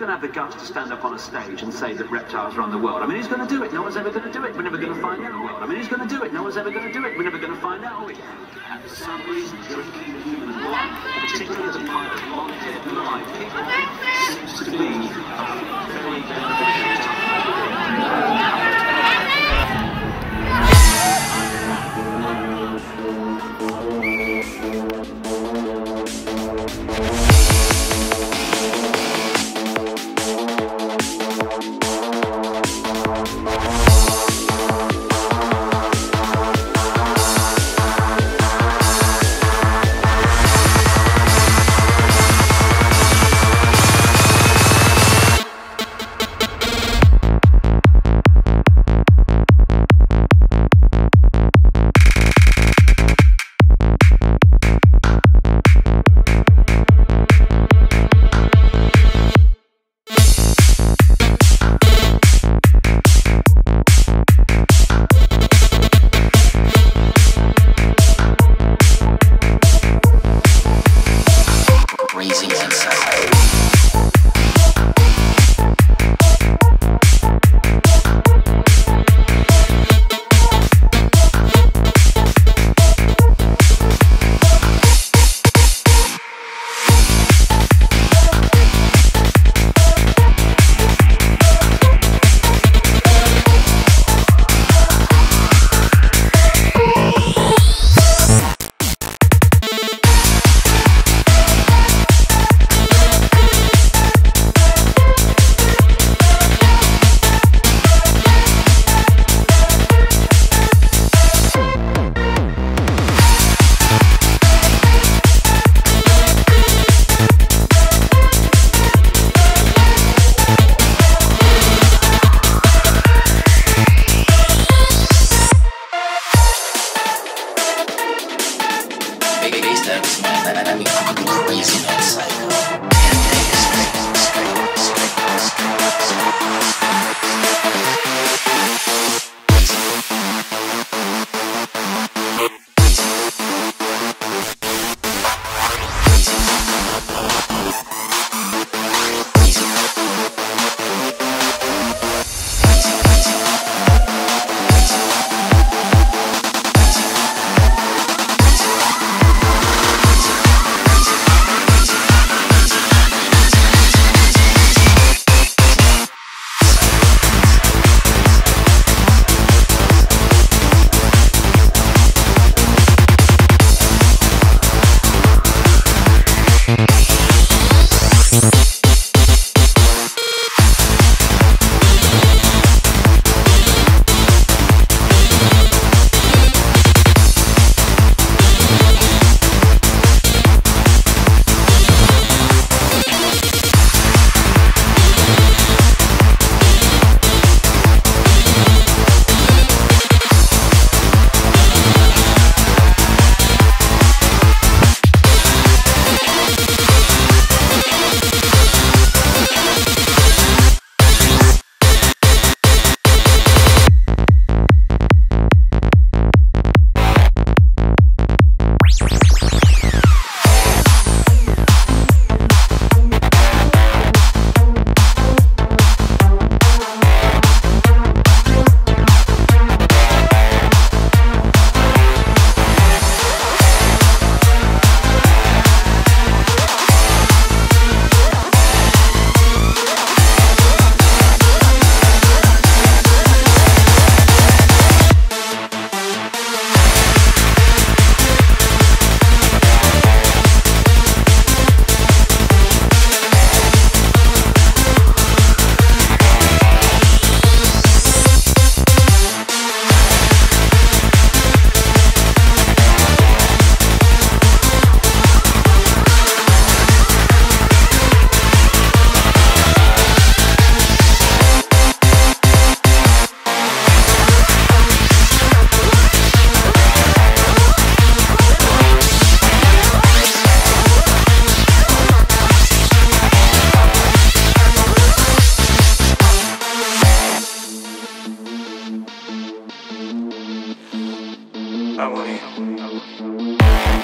going to have the guts to stand up on a stage and say that reptiles run the world? I mean, who's going to do it? No one's ever going to do it. We're never going to find out. I mean, who's going to do it? No one's ever going to do it. We're never going to find out. And for some reason, drinking the human blood, particularly as a part of long-term life, seems to be very beneficial.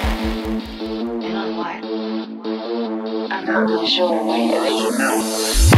I'm not really sure why.